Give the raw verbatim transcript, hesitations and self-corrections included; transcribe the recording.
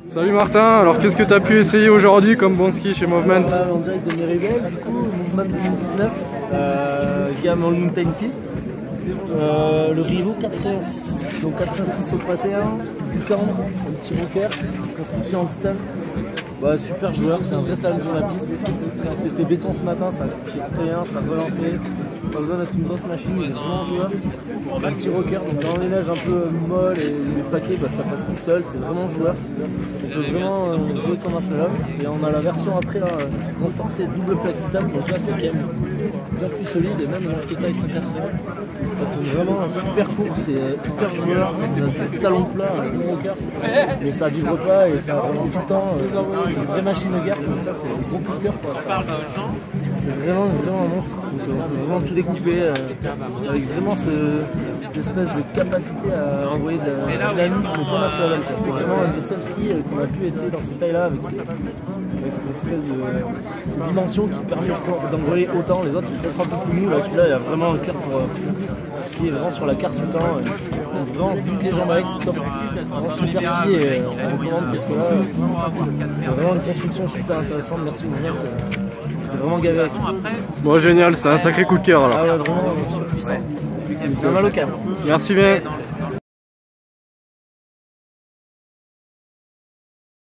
Salut Martin, alors qu'est-ce que tu as pu essayer aujourd'hui comme bon ski chez Movement? Là, en direct de Méribel, du coup, Movement deux mille dix-neuf, euh, gamme All Mountain Piste, euh, le Rivo quatre-vingt-six, donc quatre-vingt-six au patin, du cambre, un petit rocker, construction en titane. Bah, super joueur, c'est un vrai slalom sur la piste. C'était béton ce matin, ça a couché très bien, ça a relancé. Pas besoin d'être une grosse machine, il est vraiment joueur. Un petit rocker, donc dans les neiges un peu molles et les paquets, bah, ça passe tout seul, c'est vraiment joueur. On peut vraiment euh, jouer comme un slalom. Et on a la version après là, renforcée double plaque titane, donc là c'est quand même bien plus solide et même en taille cent quatre-vingts. Ça tourne vraiment super court, c'est hyper joueur, on a des talons plats, un gros rocker, mais ça vibre pas et ça relance tout le temps. C'est une vraie machine de guerre, donc ça c'est un gros coup de cœur. C'est vraiment, vraiment un monstre, donc on peut vraiment tout découper euh, avec vraiment ce, cette espèce de capacité à envoyer de la dynamisme comme un slalom. C'est vraiment un des seuls skis qu'on a pu essayer dans ces tailles là avec, ces, avec cette espèce de ces dimensions qui permettent d'envoyer autant. Les autres sont peut-être un peu plus mous, là celui-là il a vraiment un cœur pour euh, skier vraiment sur la carte tout le temps. Donc vraiment on se bute les jambes avec, c'est top. Vraiment super ski et on recommande parce que là c'est vraiment une construction super intéressante. Merci Movement. C'est vraiment gavé avec ça. Bon génial, c'était un sacré coup de cœur alors. Ah ouais, vraiment surpuissant. On a mal au cœur. Merci bien.